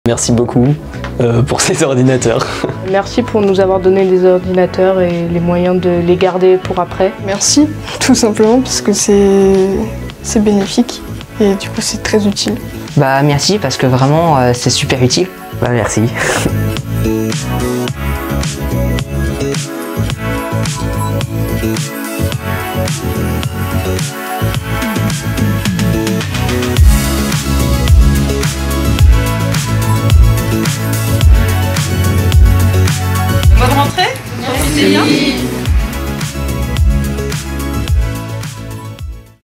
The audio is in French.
Merci beaucoup pour ces ordinateurs. Merci pour nous avoir donné des ordinateurs et les moyens de les garder pour après. Merci, tout simplement, parce que c'est bénéfique et du coup c'est très utile. Bah merci parce que vraiment c'est super utile. Bah merci.